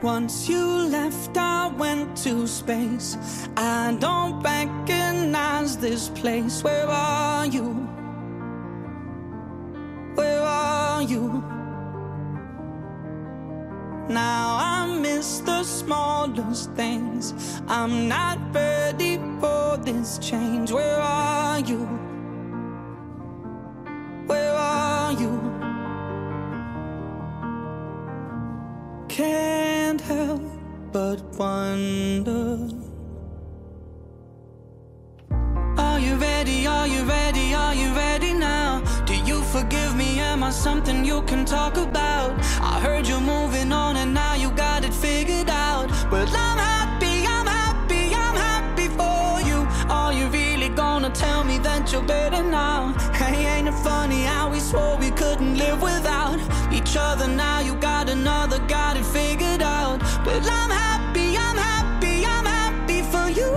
Once you left, I went to space. I don't recognize this place. Where are you? Where are you? Now I miss the smallest things. I'm not ready for this change. Where are you? Where are you? Can't help but wonder. Are you ready? Are you ready? Are you ready now? Do you forgive me? Am I something you can talk about? I heard you're moving on and now you got it figured out. Well, I'm happy, I'm happy, I'm happy for you. Are you really gonna tell me that you're better now? Hey, ain't it funny how we swore we couldn't live without each other? Now you got another, got it figured out. But I'm happy, I'm happy, I'm happy for you.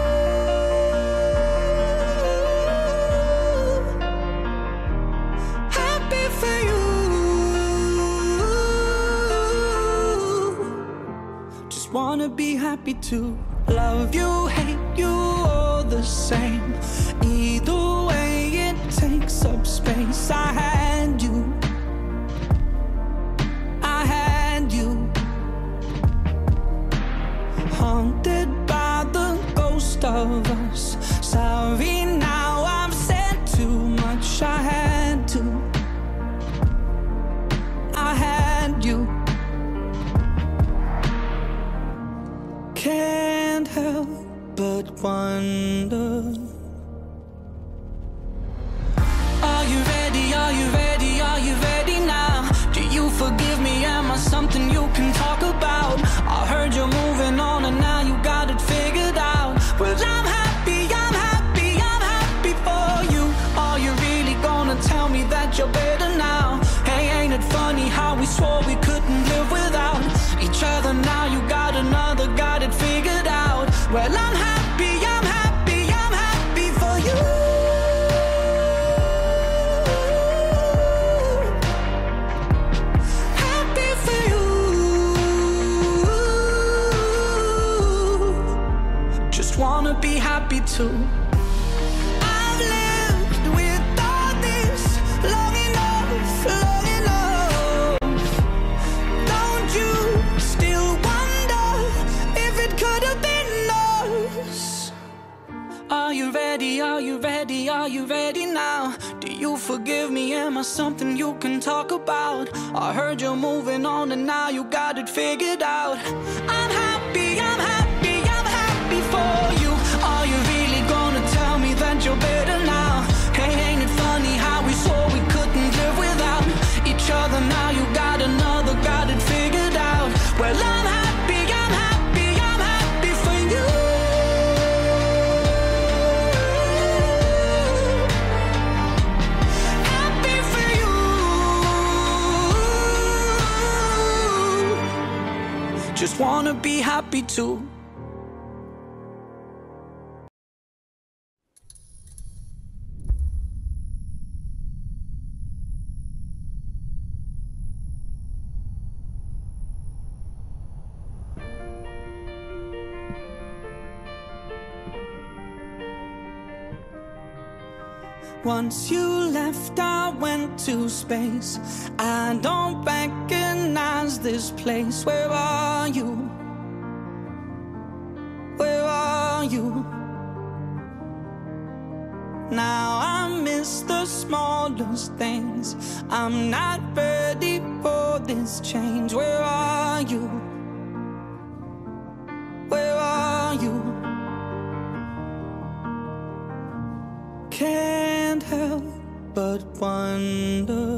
Happy for you. Just wanna be happy too. Love you, hate you, all the same. Either way it takes up space. I had you, I had you. Haunted by the ghost of us. Sorry now I've said too much. I had to, I had you. Can't help but wonder. Are you ready? Are you ready? Are you ready now? Do you forgive me? Am I something you can talk about? I heard you're moving on and now you got it figured out. Well, I'm happy, I'm happy, I'm happy for you. Are you really gonna tell me that you're better now? Hey, ain't it funny how we swore we couldn't live without each other? Now you got another, got it figured out. Well, I'm happy, I'm happy, I'm happy for you. Happy for you. Just wanna be happy too. I've lived with all this long enough, long enough. Don't you still wonder if it could have been us? Are you ready? Are you ready? Are you ready now? Do you forgive me? Am I something you can talk about? I heard you're moving on and now you got it figured out. I'm happy, I'm happy, I'm happy for you. Are you really gonna tell me that you're better now? Hey, ain't it funny how we swore we couldn't live without each other? Now you got another, got it figured out. Well, I'm happy, I'm happy, I'm happy for you. Happy for you. Just wanna be happy too. Once you left, I went to space. I don't recognize this place. Where are you? Where are you? Now I miss the smallest things. I'm not ready for this change. Where are you? Where are you? Can't help but wonder.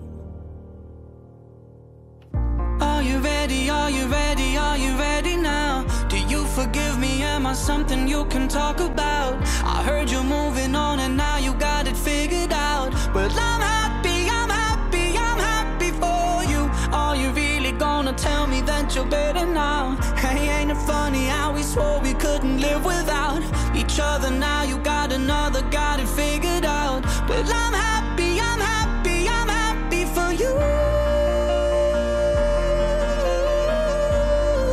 Are you ready? Are you ready? Are you ready now? Do you forgive me? Am I something you can talk about? I heard you're moving on and now you got it figured out. Well, I'm happy, I'm happy, I'm happy for you. Are you really gonna tell me that you're better now? Hey, ain't it funny how we swore we couldn't live without each other? Now you got another, got it figured out. But I'm happy, I'm happy, I'm happy for you.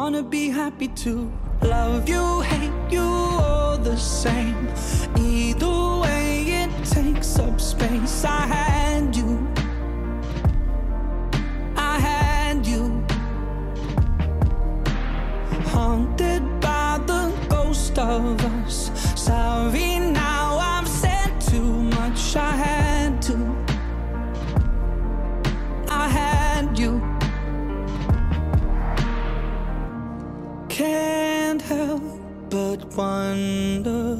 wanna be happy too. Love you, hate you, all the same. Either way, it takes up space. I had you. Haunted by the ghost of us. Sorry, now I've said too much. I had to. I had you. Can't help but wonder.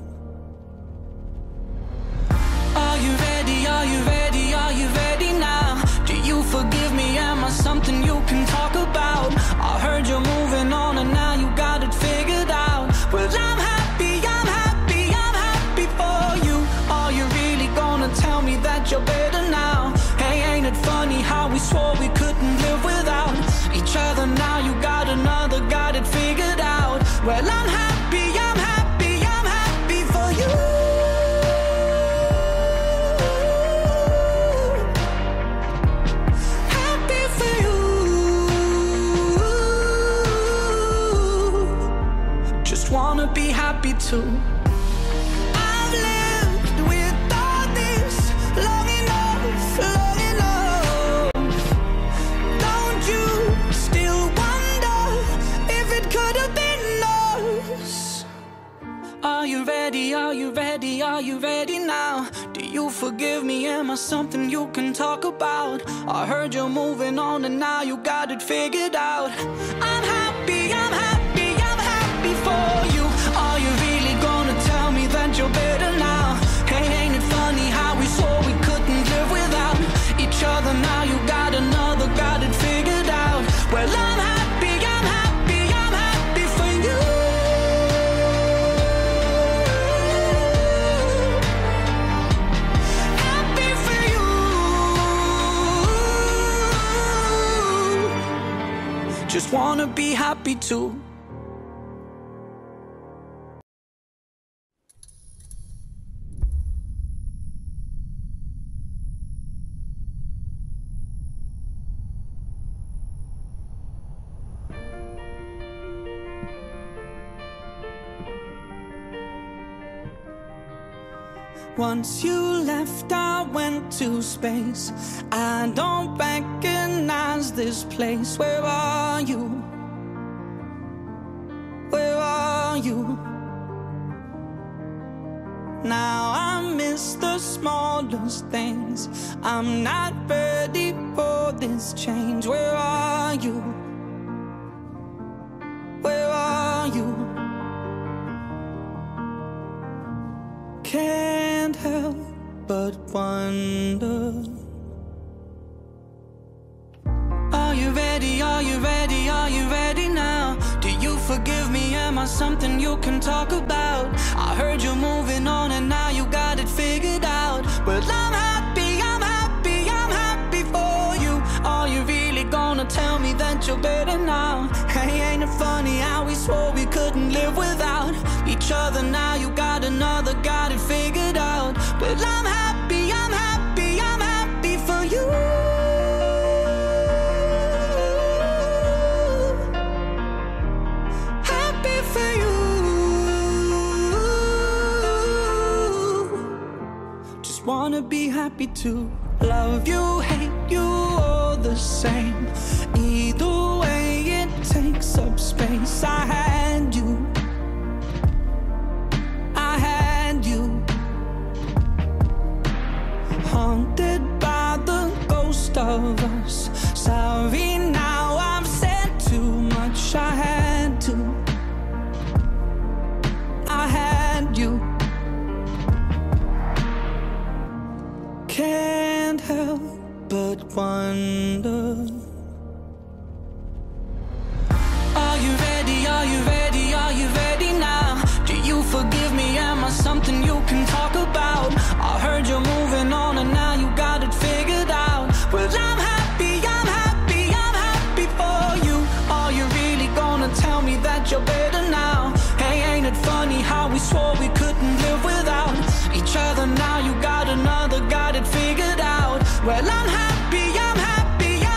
Are you ready? Are you ready? Are you ready now? Do you forgive me? Am I something you can talk about? I heard you're moving on and now you got it figured out. Well, I'm happy, I'm happy, I'm happy for you. Are you really gonna tell me that you're better now? Hey, ain't it funny how we swore we couldn't live without each other? Now you got another, got it figured out. Well, I'm happy, I'm happy, I'm happy for you. Wanna be happy too. I've lived with all this long enough, long enough. Don't you still wonder if it could have been us? Are you ready? Are you ready? Are you ready now? Do you forgive me? Am I something you can talk about? I heard you're moving on and now you got it figured out. I'm happy, I'm happy, I'm happy for you. Are you really gonna tell me that you're better now? Hey, ain't it funny how we swore we couldn't live without each other? Now you got another, got it figured out. Well, I'm happy, I'm happy, I'm happy for you. Happy for you. Just wanna be happy too. Once you left, I went to space. I don't recognize this place. Where are you? Where are you? Now I miss the smallest things. I'm not ready for this change. Where are you? Where are you? Can't help but wonder. Are you ready? Are you ready? Are you ready now? Do you forgive me? Am I something you can talk about? I heard you're moving on and now you got it figured out. Well, I'm happy, I'm happy, I'm happy for you. Are you really gonna tell me that you're better now? Hey, ain't it funny how we swore we couldn't live without each other? Now you got another, got it figured out. But I'm happy, I'm happy, I'm happy for you. Happy for you. Just wanna be happy too. Love you, hate you, all the same. Either way, it takes up space. I had you. I had you. Haunted by the ghost of us. Sorry, now I've said too much. I had to. I had you. Can't help but wonder. Are you ready? Are you ready? Are you ready now? Do you forgive me? Am I something you can talk about? I heard you're moving on and now you got it figured out. Well, I'm happy, I'm happy, I'm happy for you. Are you really gonna tell me that you're better now? Hey, ain't it funny how we swore we couldn't live without each other? Now you got another, got it figured out. Well, I'm happy, I'm happy, I'm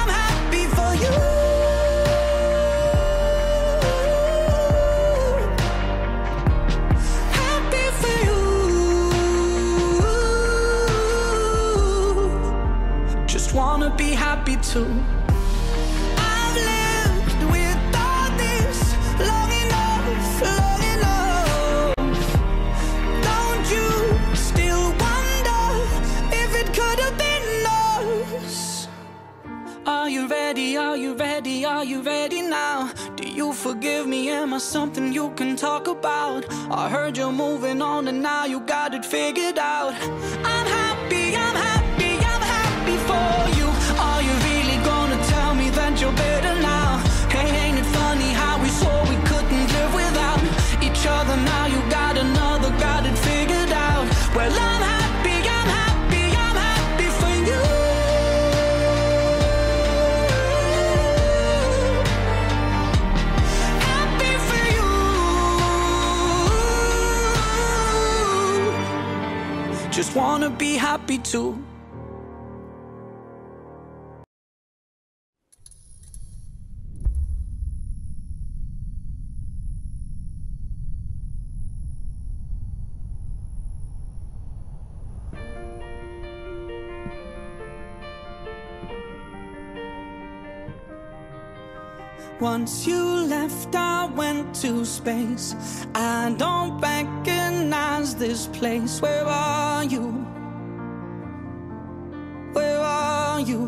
happy too. I've lived with all this long enough, long enough. Don't you still wonder if it could have been us? Are you ready? Are you ready? Are you ready now? Do you forgive me? Am I something you can talk about? I heard you're moving on and now you got it figured out. I'm happy, I'm happy, I'm happy for you. Are you really gonna tell me that you're better now? Hey, ain't it funny how we swore we couldn't live without each other? Now you got another, got it figured out. Well, I'm happy, I'm happy, I'm happy for you. Happy for you. Just wanna be happy too. Once you left, I went to space. I don't recognize this place. Where are you? Where are you?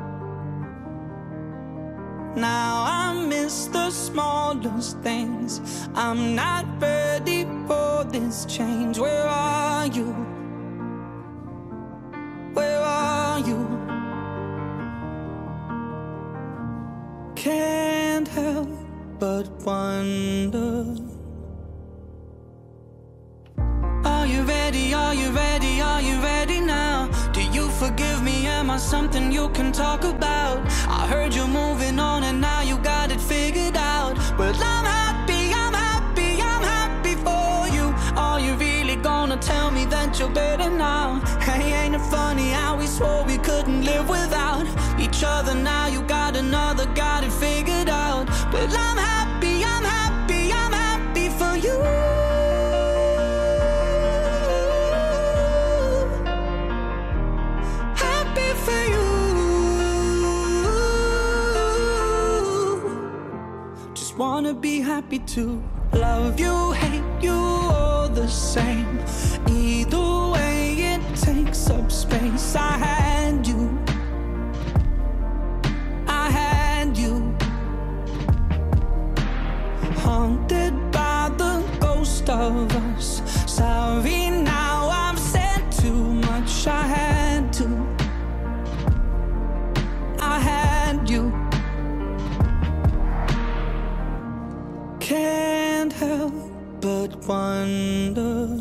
Now I miss the smallest things. I'm not ready for this change. Where are you? Where are you? Can't help but wonder. Are you ready? Are you ready? Are you ready now? Do you forgive me? Am I something you can talk about? I heard you're moving on and now you got it figured out. Well, I'm happy, I'm happy, I'm happy for you. Are you really gonna tell me that you're better now? Hey, ain't it funny how we swore we couldn't live without each other? Now you got another, got it figured out. But I'm happy, I'm happy, I'm happy for you. Happy for you. Just wanna be happy too. Love you, hate you, all the same. Either way, it takes up space. I had you. I had you. Haunted by the ghost of us. Sorry, now I've said too much. I had to. I had you. Can't help but wonder.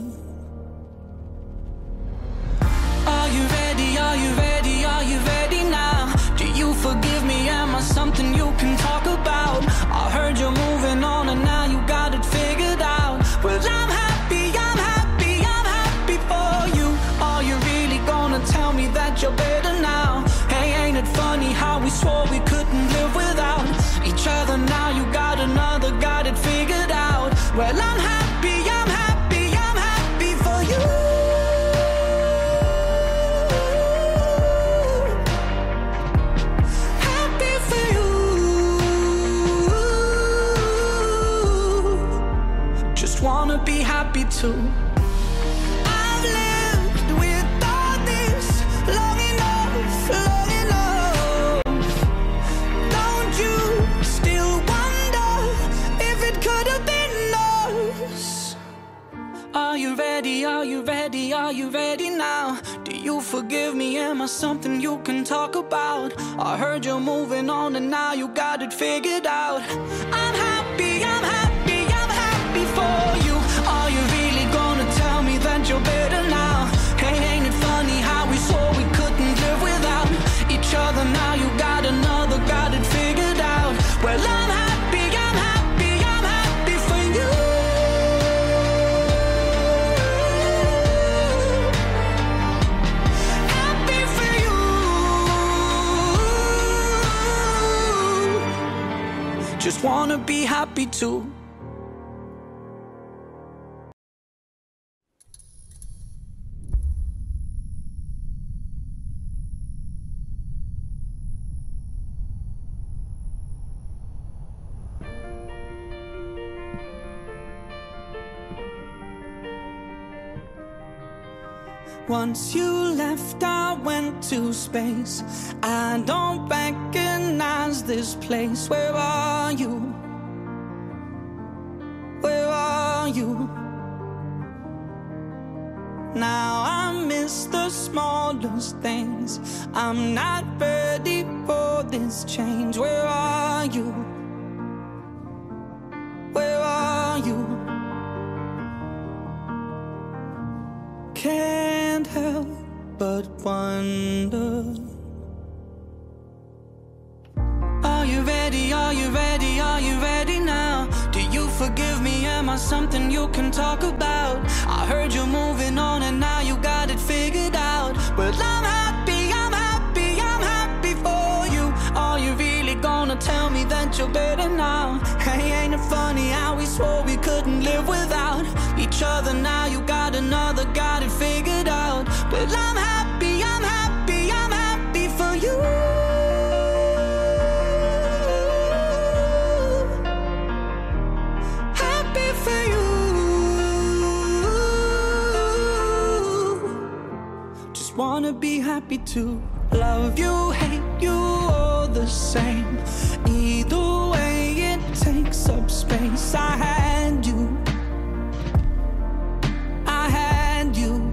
Are you ready? Are you ready? Are you ready now? Do you forgive me? Am I something you can talk about? I heard you're moving on and now you got it figured out. Well, I'm happy, I'm happy, I'm happy for you. Are you really gonna tell me that you're better now? Hey, ain't it funny how we swore we couldn't live without each other? Now you got another, got it figured out. Well, I'm happy, I'm happy, I'm happy for you. Happy for you. Just wanna be happy too. I've lived with all this long enough, long enough. Don't you still wonder if it could have been us? Are you ready? Are you ready? Are you ready now? Do you forgive me? Am I something you can talk about? I heard you're moving on and now you got it figured out. I'm happy, I'm happy, I'm happy for you. Are you really gonna tell me that you're better now? Hey, ain't it funny how we swore we couldn't live without each other? Now you got another, got it figured out. Well, I'm happy, I'm happy, I'm happy for you. Happy for you. Just wanna be happy too. Once you left, I went to space. I don't recognize this place. Where are you? Where are you? Now I miss the smallest things. I'm not ready for this change. Where are you? Where are you? Can't help but wonder. Are you ready? Are you ready? Are you ready now? Do you forgive me? Am I something you can talk about? I heard you're moving on and now you got it figured out. Well, I'm happy, I'm happy, I'm happy for you. Are you really gonna tell me that you're better now? Hey, ain't it funny how we swore we couldn't live without each other? Now you got another, got it figured out. But I'm happy, I'm happy, I'm happy for you. Happy for you. Just wanna be happy too. Love you, hate you, all the same. Either way it takes up space. I had you, I had you.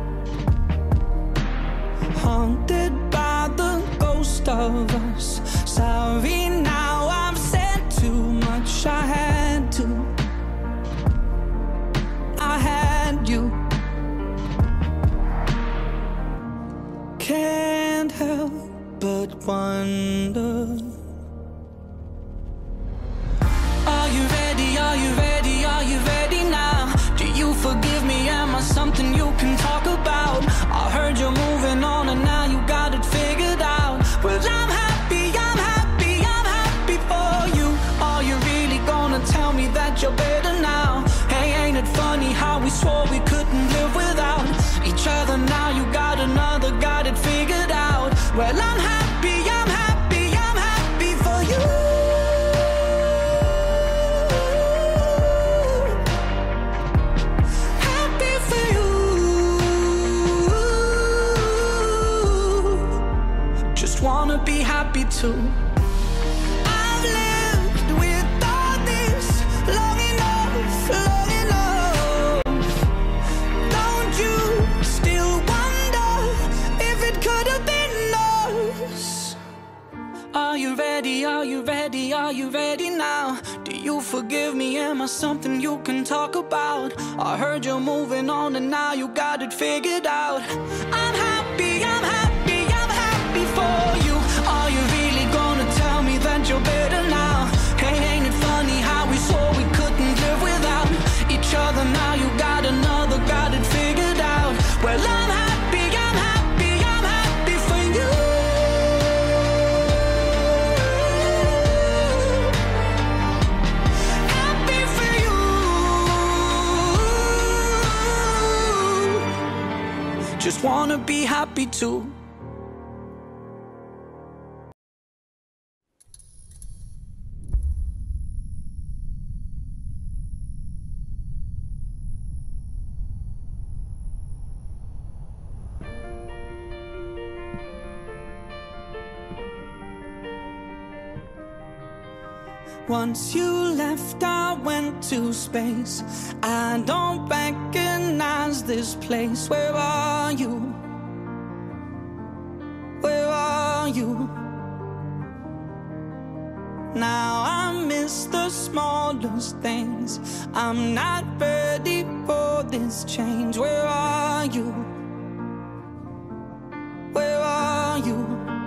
Haunted by the ghost of us. Sorry, now I've said too much. I had to, I had you. Can't help but wonder. Are you ready? Are you ready? Are you ready now? Do you forgive me? Am I something you can talk about? I heard you're moving on and now you got it figured out. Well, I'm happy, I'm happy, I'm happy for you. Are you really gonna tell me that you're better now? Hey, ain't it funny how we swore we couldn't live without each other? Now you got another, got it figured out. Well, I'm happy, I'm happy, I'm happy for you. Happy for you. Just wanna be happy too. I've lived with all this long enough, long enough. Don't you still wonder if it could have been us? Are you ready? Are you ready? Are you ready now? Do you forgive me? Am I something you can talk about? I heard you're moving on and now you got it figured out. I'm happy, I'm happy, I'm happy for you. Are you really gonna tell me that you're better now? Hey, ain't it funny how we swore we couldn't live without each other? Now you got another, got it figured out. Well, I'm happy, I'm happy, I'm happy for you. Happy for you. Just wanna be happy too. Once you left, I went to space. I don't recognize this place. Where are you? Where are you? Now I miss the smallest things. I'm not ready for this change. Where are you? Where are you?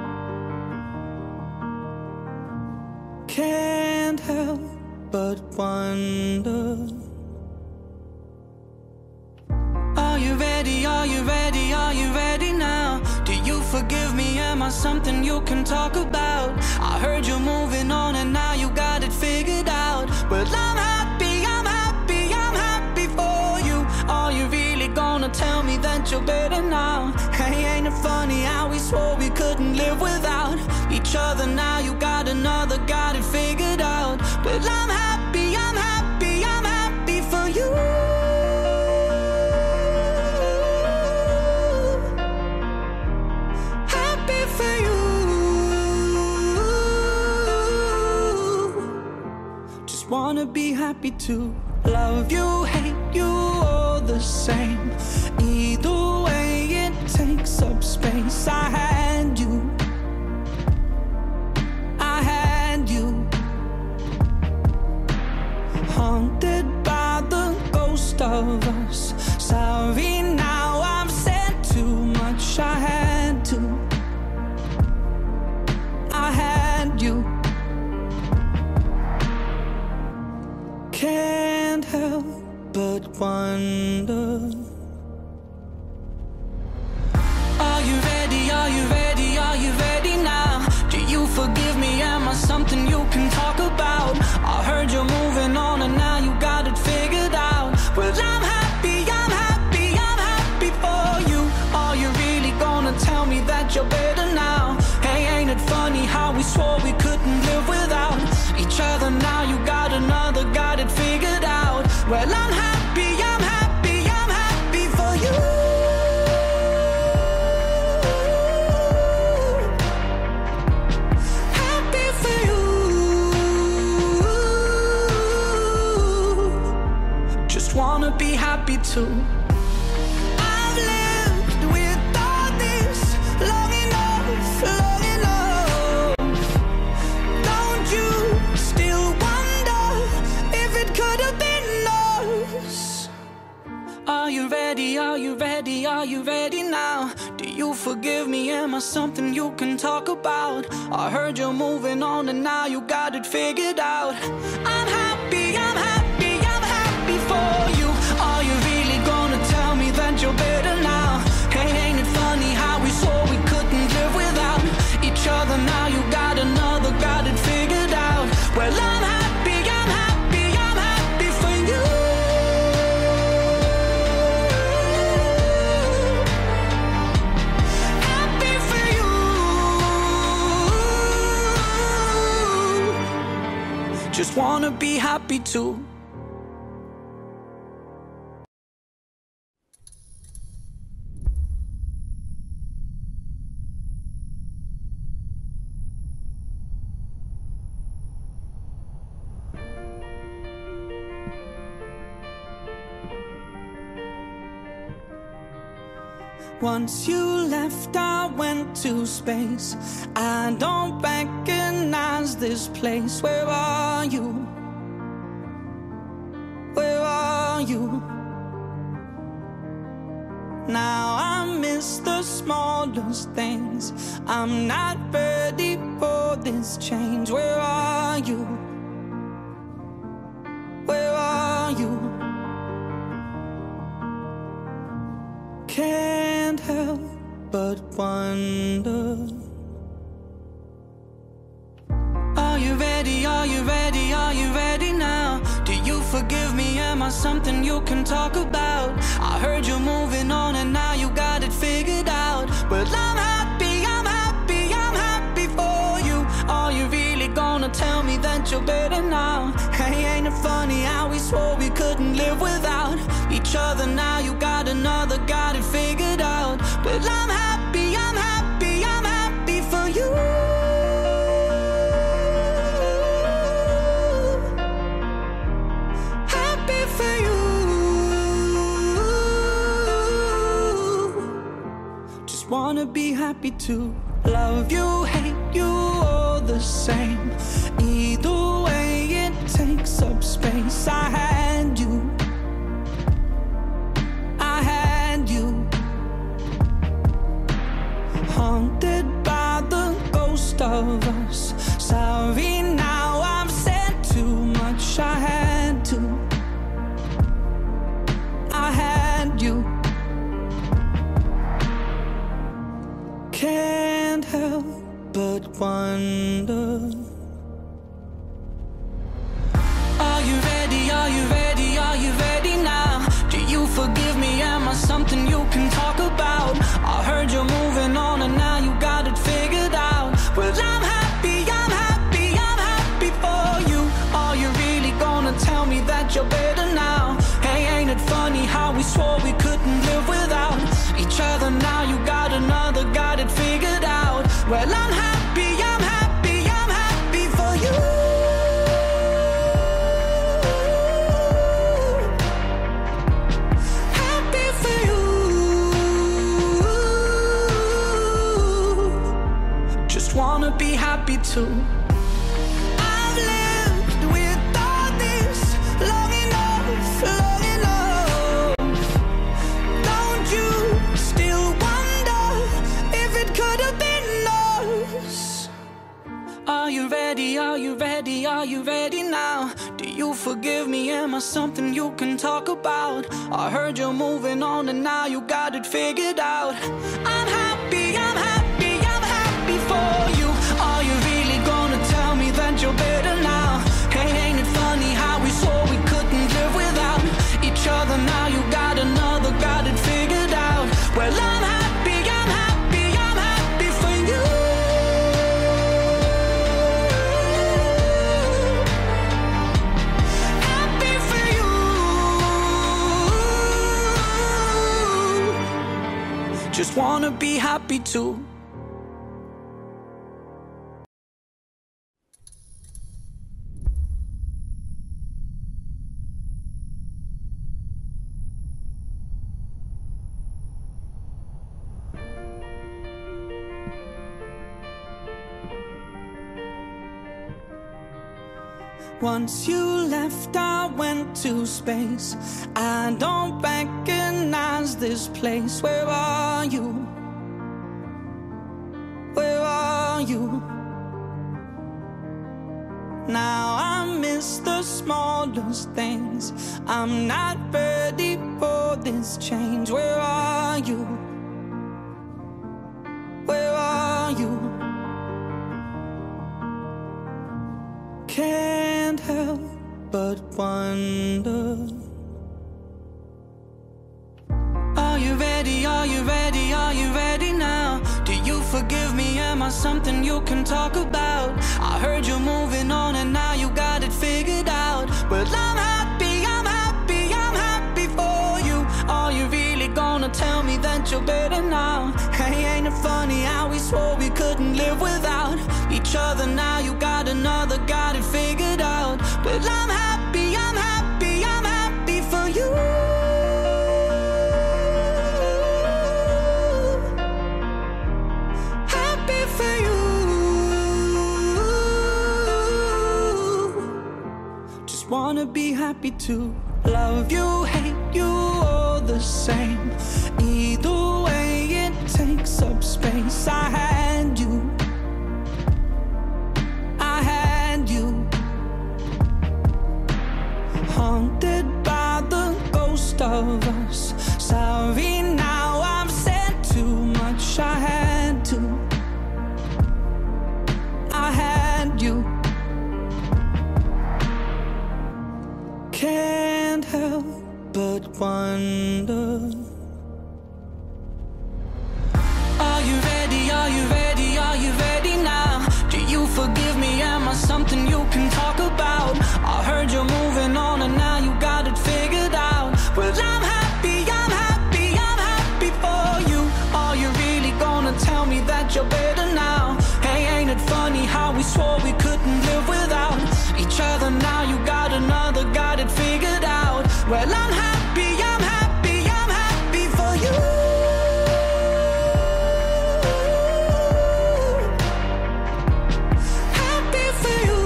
Can't help but wonder. Are you ready? Are you ready? Are you ready now? Do you forgive me? Am I something you can talk about? I heard you're moving on and now you got it figured out. Well, I'm happy, I'm happy, I'm happy for you. Are you really gonna tell me that you're better now? Hey, ain't it funny how we swore we couldn't live without each other? Now you got another, got it figured out. But I'm happy, I'm happy, I'm happy for you. wanna be happy too. Love you, hate you, all the same. Either way, it takes up space. I had you. Haunted by the ghost of us. Sorry, now I've said too much. I had to. I had you. Can't help but wonder. Are you ready? Are you ready? Are you ready now? Do you forgive me? Am I something you can talk about? I heard you're moving on and now you got it figured out. Well, I'm happy, I'm happy, I'm happy for you. Are you really gonna tell me that you're better now? Hey, ain't it funny how we swore we couldn't live without each other? Now you got another, got it figured out. Well, I'm happy, I'm happy, I'm happy for you. Wanna be happy too. I've lived with all this long enough, long enough. Don't you still wonder if it could have been us? Are you ready? Are you ready? Are you ready now? Do you forgive me? Am I something you can talk about? I heard you're moving on and now you got it figured out. I'm happy, I'm happy, I'm happy for you. Are you really gonna tell me that you're better now? Hey, ain't it funny how we swore we couldn't live without each other? Now you got another, got it figured out. Well, I'm happy, I'm happy, I'm happy for you. Happy for you. Just wanna be happy too. Once you left, I went to space. I don't recognize this place. Where are you? Where are you? Now I miss the smallest things. I'm not ready for this change. Where are you? Where are you? Can't help but wonder. Are you ready? Are you ready? Are you ready now? Do you forgive me? Am I something you can talk about? I heard you're moving on and now you got it figured out. Well, I'm happy, I'm happy, I'm happy for you. Are you really gonna tell me that you're better now? Hey, ain't it funny how we swore we couldn't live without each other? Now you got another, got it figured out. But I'm happy, I'm happy, I'm happy for you. Happy for you. Just wanna be happy too. Love you, hate you, all the same. Either way, it takes up space. I had you. I had you. Haunted by the ghost of us. Sorry, now I've said too much. I had to. I had you. Can't help but wonder. Are you ready? Are you ready? Are you ready now? Do you forgive me? Am I something you can talk about? I heard you're moving on and now you got it figured out. Well, I'm happy, I'm happy, I'm happy for you. Are you really gonna tell me that you're better now? Hey, ain't it funny how we swore we couldn't live without each other? Now you got another, got it figured out. Well, I'm happy, I'm happy, I'm happy for you. happy too. I've lived with all this long enough, long enough. Don't you still wonder if it could have been us? Are you ready? Are you ready? Are you ready now? Do you forgive me? Am I something you can talk about? I heard you're moving on and now you got it figured out. I'm happy, I'm happy, I'm happy for you. Are you really gonna tell me that you're better now? Hey, ain't it funny how we swore we couldn't live without each other? Now you got another, got it figured out. Well, I'm happy, I'm happy, I'm happy for you. Happy for you. Just wanna be happy too. Once you left, I went to space. I don't recognize this place. Where are you? Where are you? Now I miss the smallest things. I'm not ready for this change. Where are you? Where are you? Can't help but wonder. Are you ready? Are you ready? Are you ready now? Do you forgive me? Am I something you can talk about? I heard you're moving on and now you got it figured out. Well, I'm happy, I'm happy, I'm happy for you. Are you really gonna tell me that you're better now? Hey, ain't it funny how we swore we couldn't live without each other? Now you got another, got it figured out. But I'm happy, I'm happy, I'm happy for you. Happy for you. Just wanna be happy too. Love you, hate you, all the same. Either way, it takes up space. I had you. I had you. Haunted by the ghost of us. Sorry, now I've said too much. I had to. I had you. Can't help but wonder. Are you ready? Are you ready? Are you ready now? Do you forgive me? Am I something you can talk about? I heard you're moving on and now you got it figured out. Well, I'm happy, I'm happy, I'm happy for you. Are you really gonna tell me that you're better now? Hey, ain't it funny how we swore we couldn't live without each other? Now you got another, got it figured out. Well, I'm happy, I'm happy, I'm happy for you. Happy for you.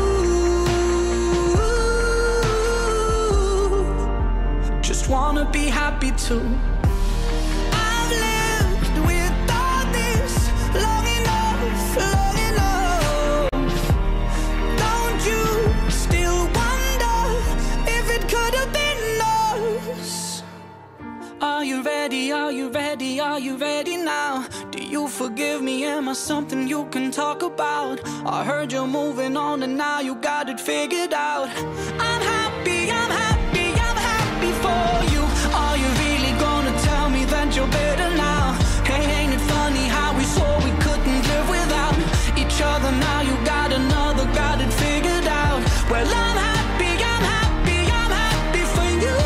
Just wanna be happy too. I've lived with all this long enough, long enough. Don't you still wonder if it could have been us? Are you ready? Are you ready? Are you ready now? Do you forgive me? Am I something you can talk about? I heard you're moving on and now you got it figured out. I'm happy, I'm happy, I'm happy for you. Are you really gonna tell me that you're better now? Hey, ain't it funny how we swore we couldn't live without each other? Now you got another, got it figured out. Well, I'm happy, I'm happy, I'm happy for you.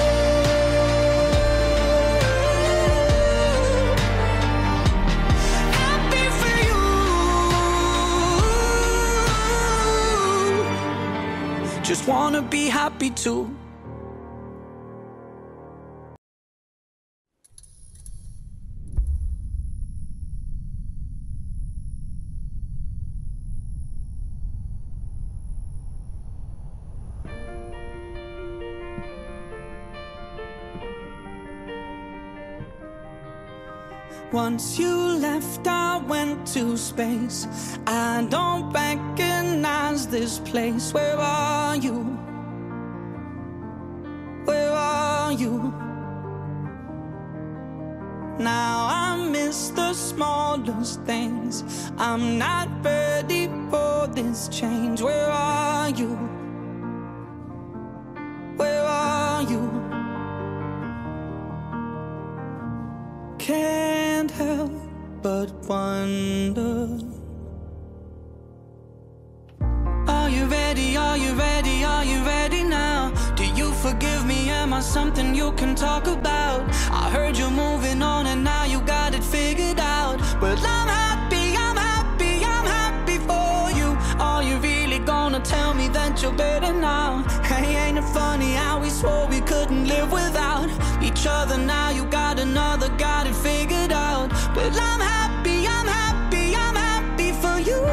Happy for you. Just wanna be happy too. Once you left, I went to space. I don't recognize this place. Where are you? Where are you? Now I miss the smallest things. I'm not ready for this change. Where are you? Where are you? Can't help but wonder. Are you ready? Are you ready? Are you ready now? Do you forgive me? Am I something you can talk about? I heard you're moving on and now you got it figured out. Well, I'm happy, I'm happy, I'm happy for you. Are you really gonna tell me that you're better now? Hey, ain't it funny how we swore we couldn't live without each other? Now you got another, got it figured out. But I'm happy, I'm happy, I'm happy for you.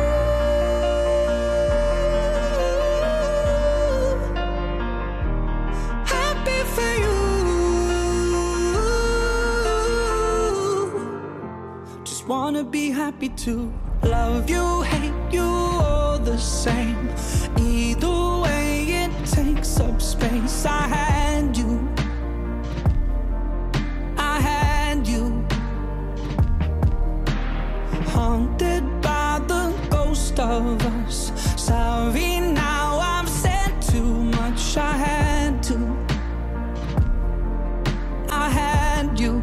Wanna be happy to love you, hate you, all the same. Either way, it takes up space. I had you, I had you. Haunted by the ghost of us. Sorry, now I've said too much. I had to, I had you.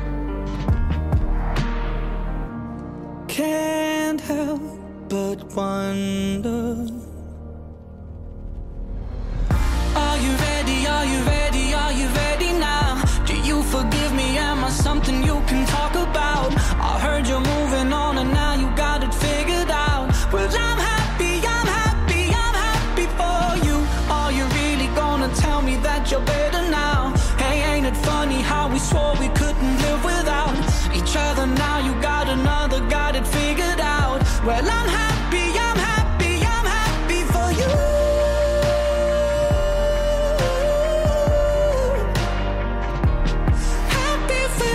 Can't help but wonder. Are you ready? Are you ready? Are you ready now? Do you forgive me? Am I something you can talk about? I heard you're moving on and now you got it figured out. Well, I'm happy, I'm happy, I'm happy for you. Are you really gonna tell me that you're better now? Hey, ain't it funny how we swore we couldn't live without each other? Now you got another, got it figured out. Well, I'm happy, I'm happy, I'm happy for you. Happy for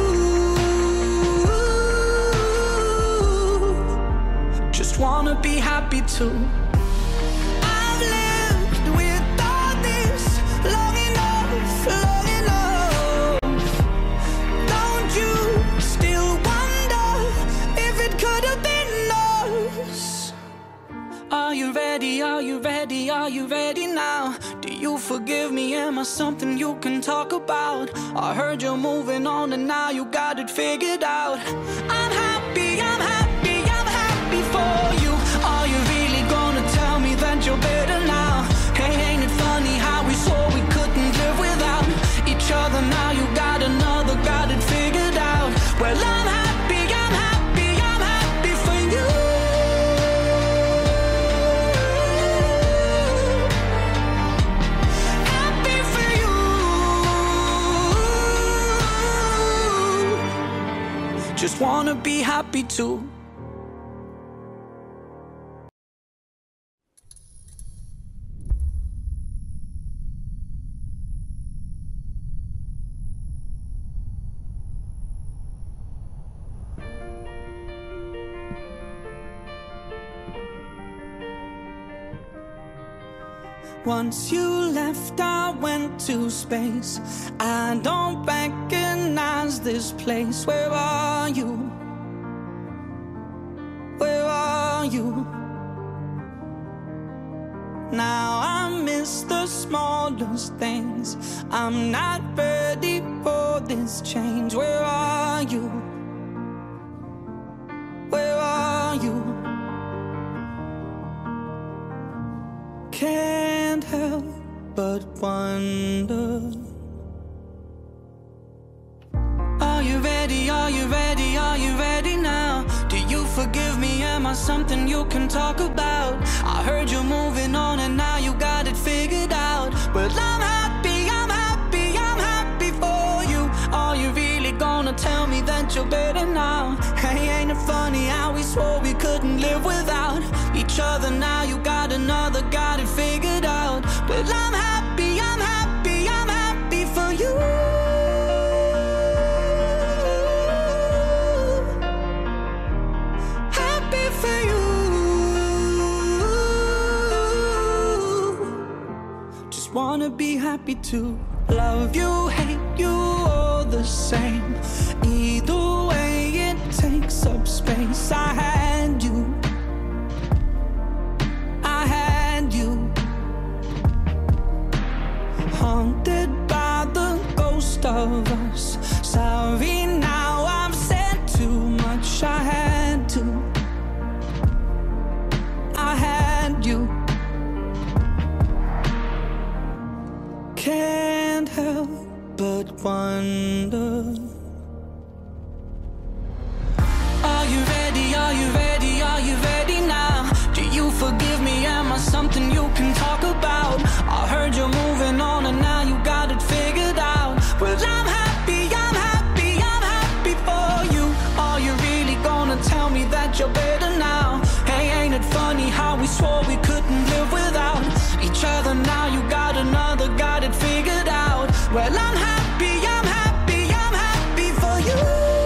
you. Just wanna be happy too. I've lived with all this long enough, long enough. Don't you still wonder if it could have been us? Are you ready? Are you ready? Are you ready now? Do you forgive me? Am I something you can talk about? I heard you're moving on and now you got it figured out. I'm happy, I'm happy, I'm happy for you. Are you really gonna tell me that you're better now? Hey, ain't it funny how we swore we couldn't live without each other? Now you got another, got it figured out. Well, I'm happy, I'm happy, I'm happy for you. Happy for you. Just wanna be happy too. Once you left, I went to space. I don't recognize this place. Where are you? Where are you? Now I miss the smallest things. I'm not ready for this change. Where are you? Where are you? Can't help but wonder. Are you ready? Are you ready? Are you ready now? Do you forgive me? Am I something you can talk about? I heard you're moving on and now you got it figured out. Well, I'm happy, I'm happy, I'm happy for you. Are you really gonna tell me that you're better now? Hey, ain't it funny how we swore we couldn't live without each other? Now you got another, got it figured out. But I'm happy, I'm happy, I'm happy for you. wanna be happy too. Love you, hate you, all the same. Either way, it takes up space. I had you. Haunted by the ghost of us. Sorry, now I've said too much. I had to. I had you. Can't help but wonder. Are you ready? Are you ready? Are you ready now? Do you forgive me? Am I something you can talk about? I heard you're moving on and now you got it figured out. Well, I'm happy, I'm happy, I'm happy for you. Are you really gonna tell me that you're better now? Hey, ain't it funny how we swore we couldn't live without each other? Now you got another, got it figured out. Well, I'm happy, I'm happy, I'm happy for you.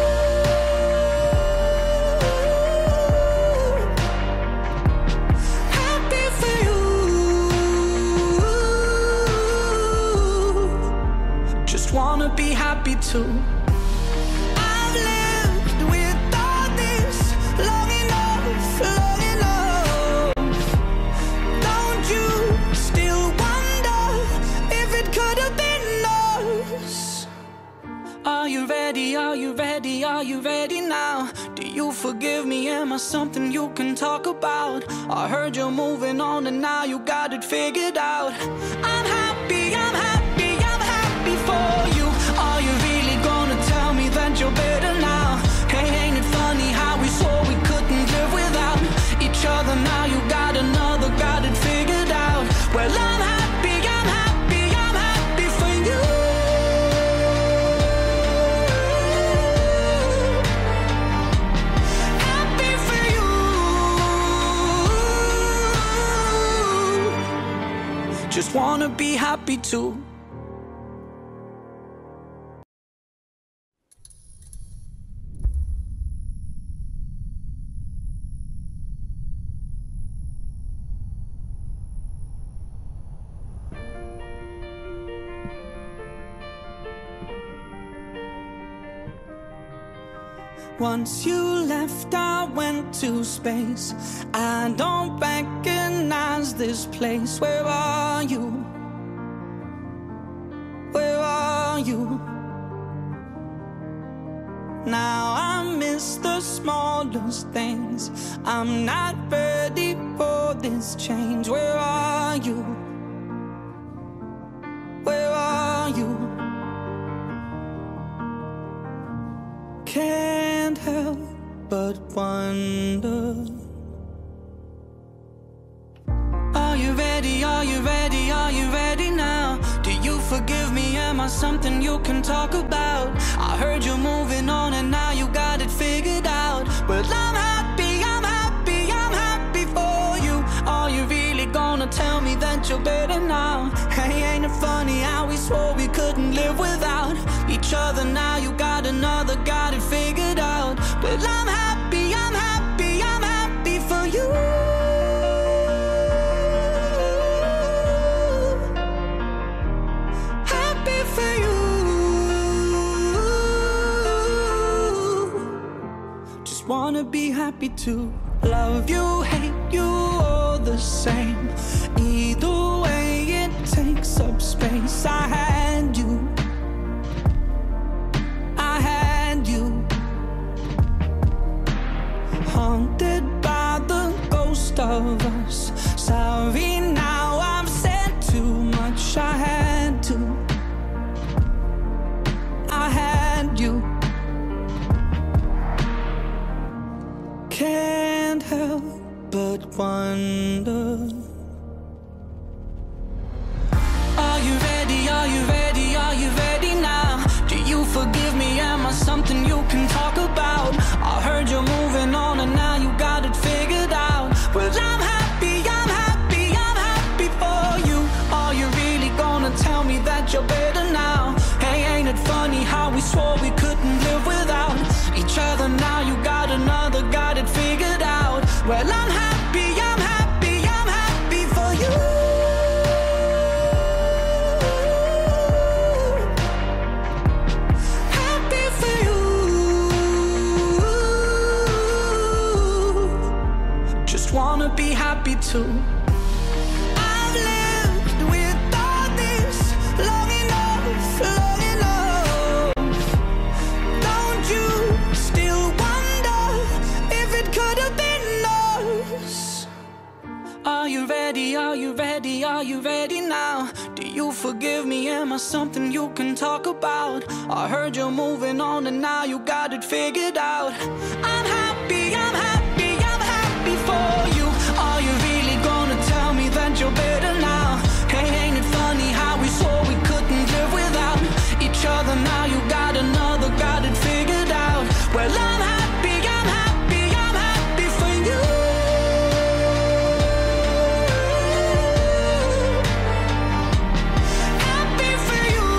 Wanna be happy too. I've lived with all this long enough, long enough. Don't you still wonder if it could have been us? Are you ready? Are you ready? Are you ready now? Do you forgive me? Am I something you can talk about? I heard you're moving on and now you got it figured out. I'm happy, I'm happy, I'm happy for you. Are you really gonna tell me that you're better now? Hey, ain't it funny how we swore we couldn't live without each other? Now you got another, got it figured out. Well, I'm happy, I'm happy, I'm happy for you. Happy for you. Just wanna be happy too. Once you left, I went to space. I don't recognize this place. Where are you? Where are you? Now I miss the smallest things. I'm not ready for this change. Where are you? Where are you? Can't help but wonder. Are you ready? Are you ready? Are you ready now? Do you forgive me? Am I something you can talk about? I heard you're moving on and now you got it figured out. Well, I'm happy, I'm happy, I'm happy for you. Are you really gonna tell me that you're better now? Hey, ain't it funny how we swore we couldn't live without each other? Now you got another, got it figured out. But I'm happy, I'm happy, I'm happy for you. Happy for you. Just wanna be happy too. Love you, hate you, all the same. Either way, it takes up space. I had you. I had you. Haunted by the ghost of us. Sorry, now I've said too much. I had to. I had you. Can't help but wonder. Are you ready? Are you ready? Are you ready now? Do you forgive me? Am I something you can talk about? I heard you're moving on and now you got it figured out. Well, I'm happy, I'm happy, I'm happy for you. Are you really gonna tell me that you're better now? Hey, ain't it funny how we swore we couldn't live without each other? Now you got another, got it figured out. Well, I'm happy, I'm happy, I'm happy for you. happy too. I've lived with all this long enough, long enough. Don't you still wonder if it could have been us? Are you ready? Are you ready? Are you ready now? Do you forgive me? Am I something you can talk about? I heard you're moving on and now you got it figured out. I'm happy, I'm happy, I'm happy for you. Are you really gonna tell me that you're better now? Hey, ain't it funny how we swore we couldn't live without each other? Now you got another, got it figured out. Well, I'm happy, I'm happy, I'm happy for you. Happy for you.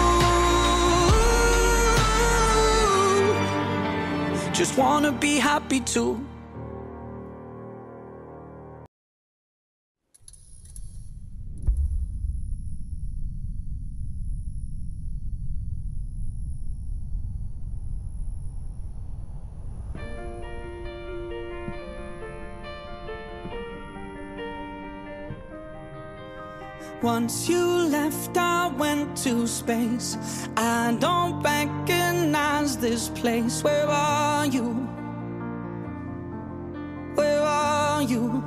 Just wanna be happy too. Once you left, I went to space. I don't recognize this place. Where are you? Where are you?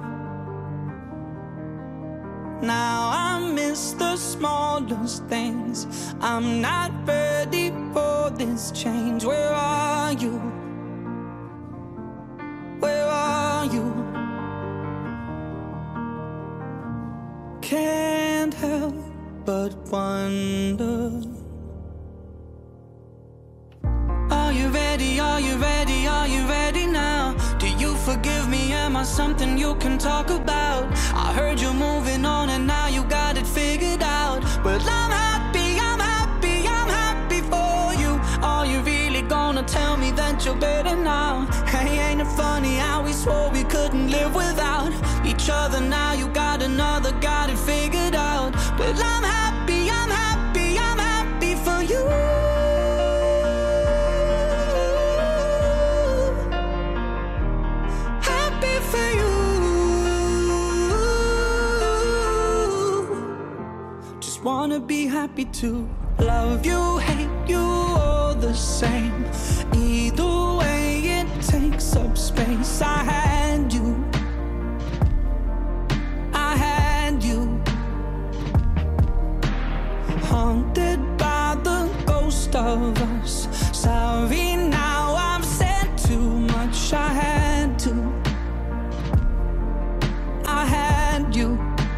Now I miss the smallest things. I'm not ready for this change. Where are you? Where are you? Can't help but wonder. Are you ready? Are you ready? Are you ready now? Do you forgive me? Am I something you can talk about? I heard you're moving on and now you got it figured out. Well, I'm happy, I'm happy, I'm happy for you. Are you really gonna tell me that you're better now? Hey, ain't it funny how we swore we couldn't live without each other? Now you got another, got it figured out. But I'm happy, I'm happy, I'm happy for you. Happy for you. Just wanna be happy too. Love you, hate you, all the same. Either way, it takes up space. I had you. I had you. Haunted by the ghost of us. Sorry, now I've said too much. I had to. I had you.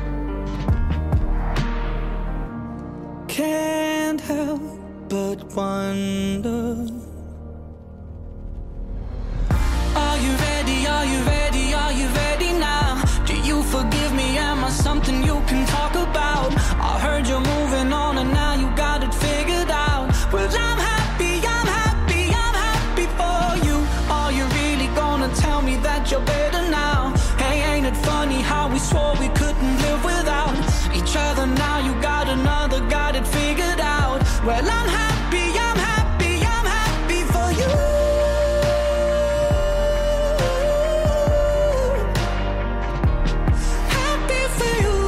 Can't help but wonder. Are you ready? Are you ready? Are you ready now? Do you forgive me? Am I something you can talk about? I heard you're moving on and now you got it figured out. Well, I'm happy, I'm happy, I'm happy for you. Are you really gonna tell me that you're better now? Hey, ain't it funny how we swore we couldn't live without each other? Now you got another, got it figured out. Well, I'm happy, I'm happy, I'm happy for you. Happy for you.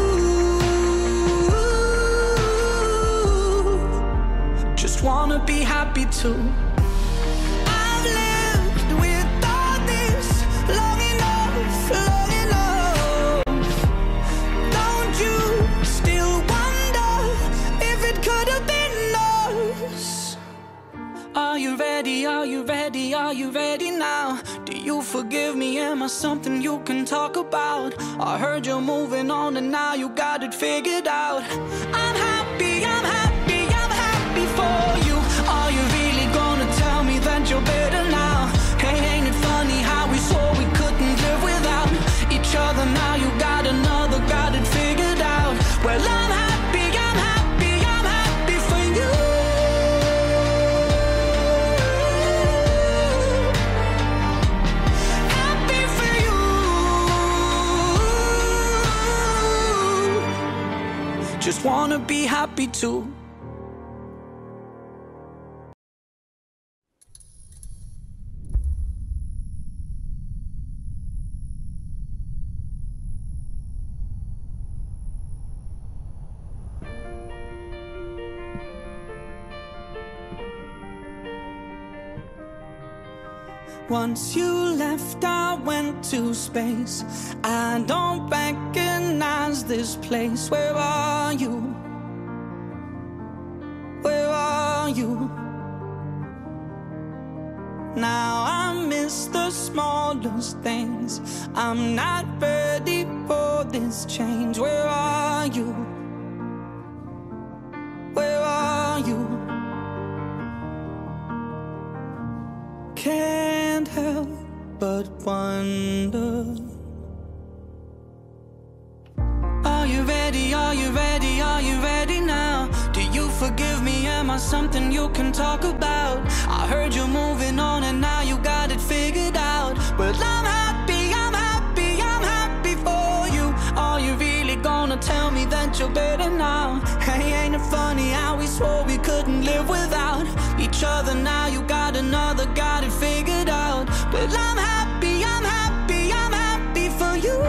Just wanna be happy too. I've lived with all this long enough, long enough. Don't you still wonder if it could have been us? Are you ready? Are you ready? Are you ready now? Do you forgive me? Am I something you can talk about? I heard you're moving on and now you got it figured out. I'm happy, I'm happy, I'm happy for you. Are you really gonna tell me that you're better now? Hey, ain't it funny how we swore we couldn't live without each other? Now you got another, got it figured out. Well, I'm happy, I'm happy, I'm happy for you. Happy for you. Just wanna be happy too. Once you left, I went to space. I don't recognize this place. Where are you? Where are you? Now I miss the smallest things. I'm not ready for this change. Where are you? Where are you? Can't help but wonder. Are you ready? Are you ready? Are you ready now? Do you forgive me? Am I something you can talk about? I heard you're moving on and now you got it figured out. Well, I'm happy, I'm happy, I'm happy for you. Are you really gonna tell me that you're better now? Hey, ain't it funny how we swore we couldn't live without each other? Now you got another, got it figured out. But I'm happy, I'm happy, I'm happy for you.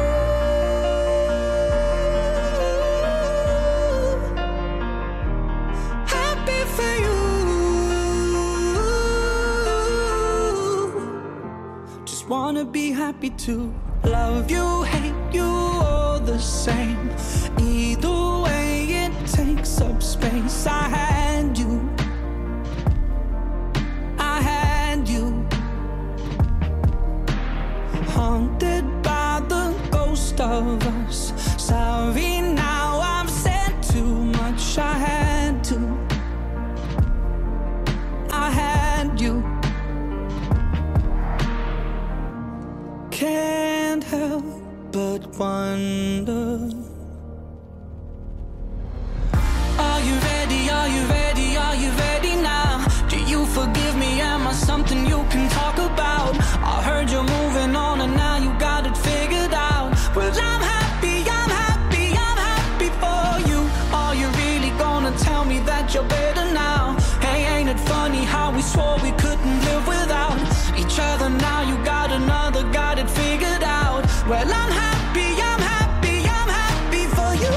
Wanna be happy to love you, hate you, all the same. Either way, it takes up space. I had you, I had you. Haunted by the ghost of us. Sorry, now I've said too much. I had to, I had you. Can't help but wonder. Are you ready? Are you ready? Are you ready now? Do you forgive me? Am I something you can talk about? I heard you're moving on and now you got it figured out. Well, I'm happy, I'm happy, I'm happy for you. Are you really gonna tell me that you're better now? Hey, ain't it funny how we swore we couldn't live without each other? Now you got another, got it figured out. Well, I'm happy, I'm happy, I'm happy for you.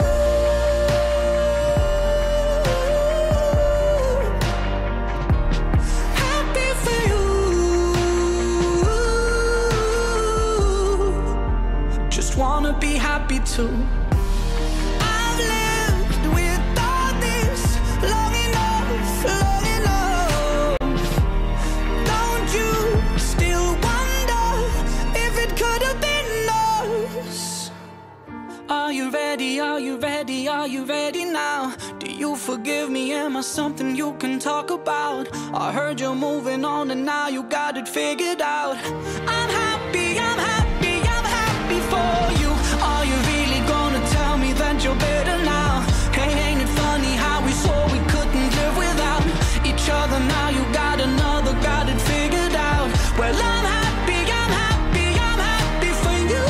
Happy for you. Just wanna be happy too. I've lived with all this long enough, long enough. Don't you still wonder if it could have been us? Are you ready? Are you ready? Are you ready now? Do you forgive me? Am I something you can talk about? I heard you're moving on and now you got it figured out. I'm happy, I'm happy, I'm happy for you. Are you really gonna tell me that you're better now? Hey, ain't it funny how we swore we couldn't live without each other? Now you got another, got it figured out. Well, I'm happy, I'm happy, I'm happy for you.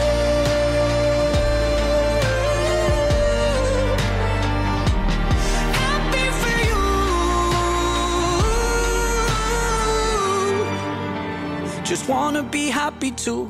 Happy for you. Just wanna be happy too.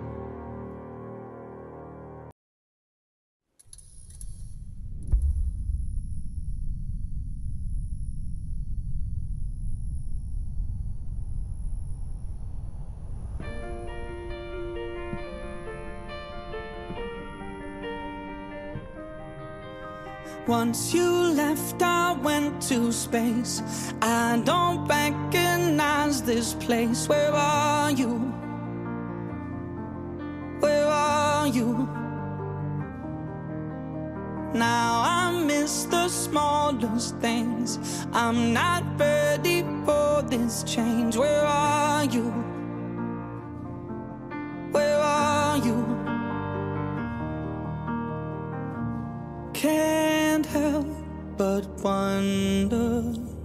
Once you left, I went to space. I don't recognize this place. Where are you? Where are you? Now I miss the smallest things. I'm not ready for this change. Where are you? Where are you? Can't help but wonder.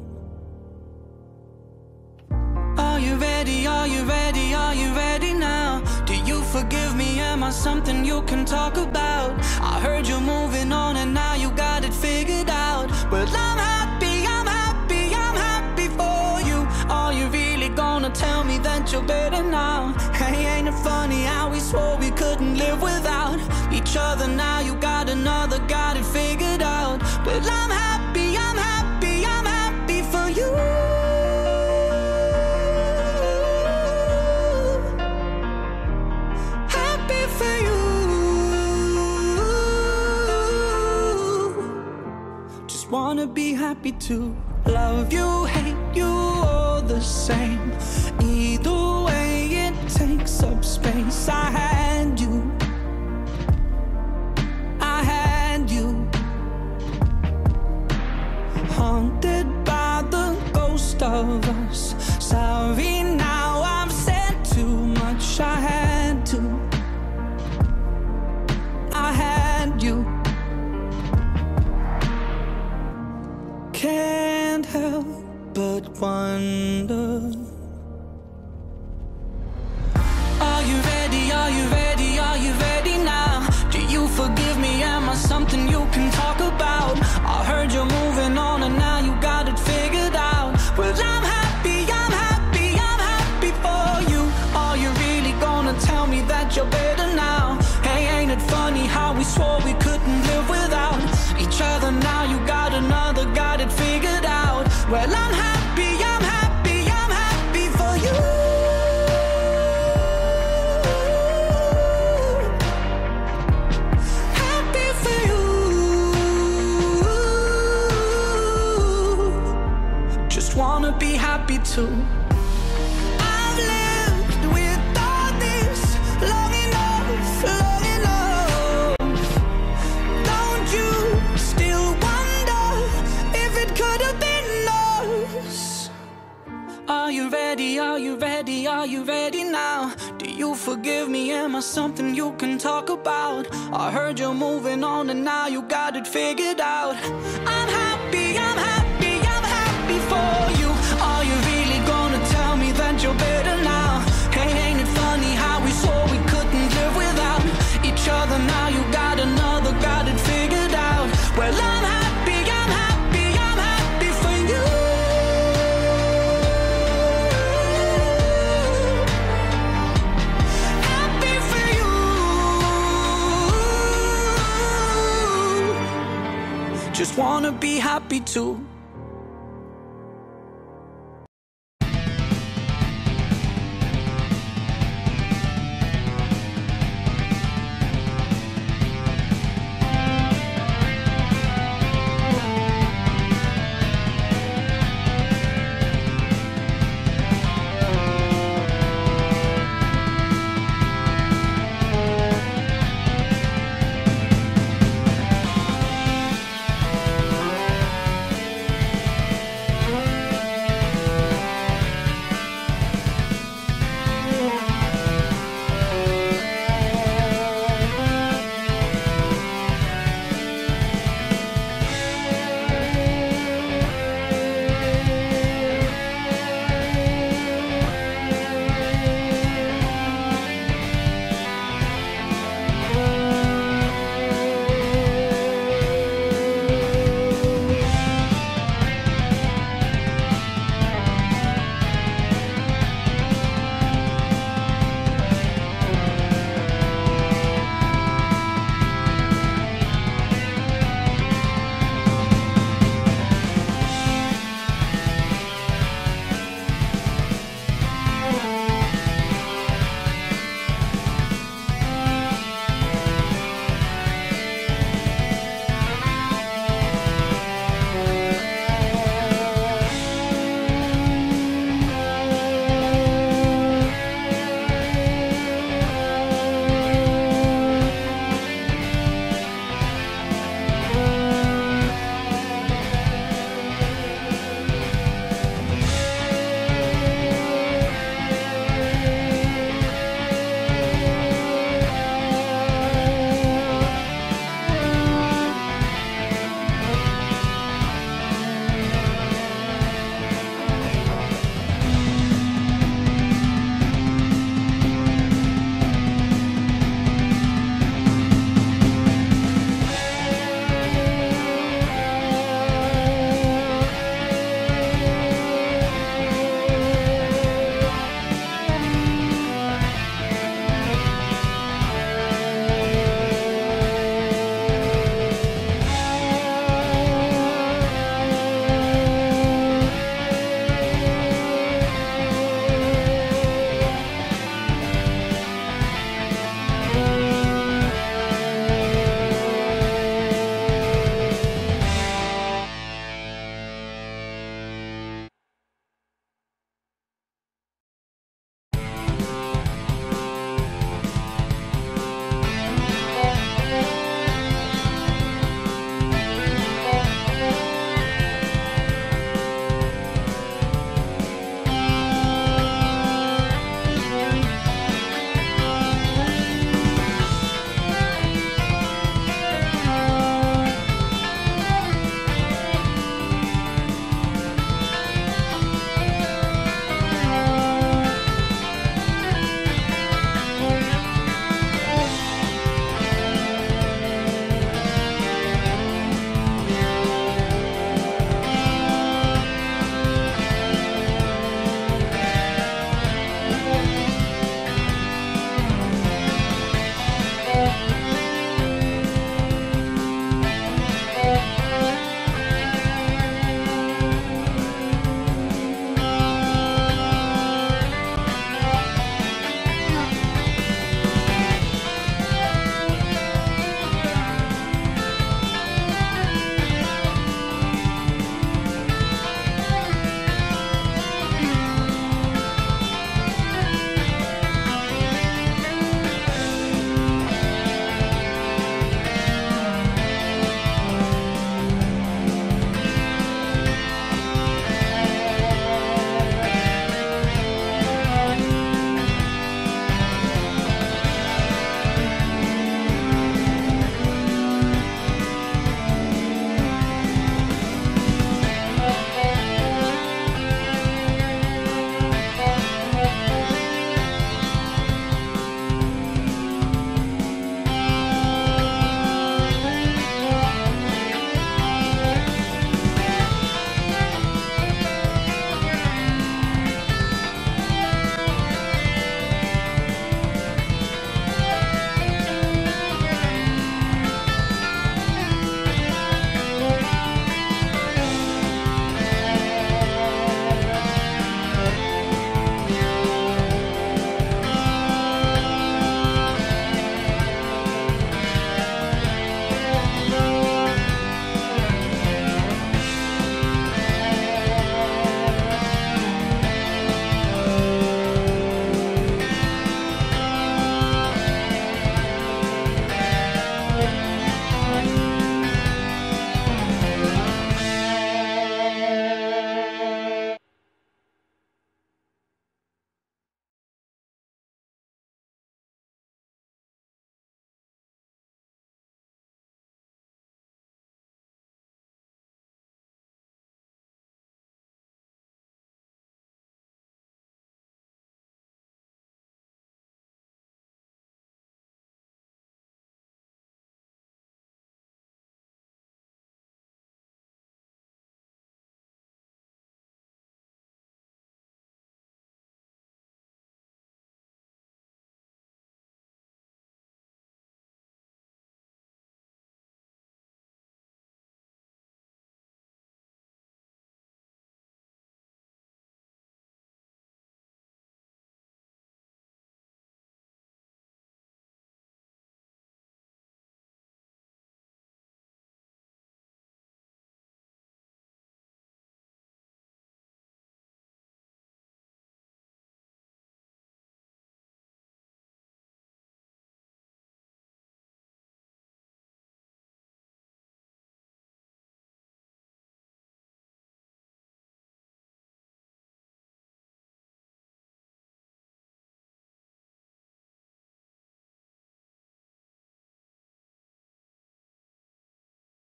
Are you ready? Are you ready? Are you ready now? Do you forgive me? Am I something you can talk about? I heard you're moving on and now you got it figured out. Well, I'm happy, I'm happy, I'm happy for you. Are you really gonna tell me that you're better now? Hey, ain't it funny how we swore we couldn't live without each other? Now you got another, got it figured out. But I'm happy, I'm happy, I'm happy for you. wanna be happy too. Love you, hate you, all the same. Either way, it takes up space. I had you, I had you. Haunted by the ghost of us. Sorry, now I've said too much. I had to, I had you. Can't help but wonder. Are you ready? Are you ready? Are you ready now? Do you forgive me? Am I something you can talk about? I heard you're moving on and now you got it figured out. Well, I'm happy, I'm happy, I'm happy for you. Are you really gonna tell me that you're better now? Hey, ain't it funny how we swore we couldn't live without each other? Now you got another, got it figured out. Well, I'm happy, I'm happy, I'm happy for you. Happy for you. Just wanna be happy too. I've lived with all this long enough, long enough. Don't you still wonder if it could have been us? Are you ready? Are you ready? Are you ready now? Do you forgive me? Am I something you can talk about? I heard you're moving on and now you got it figured out. I'm happy, I'm happy, I'm happy for you. Are you really gonna tell me that you're better now? Hey, ain't it funny how we swore we couldn't live without each other? Now you got another, got it figured out. Well, I'm happy, I'm happy, I'm happy for you. Happy for you. Just wanna be happy too.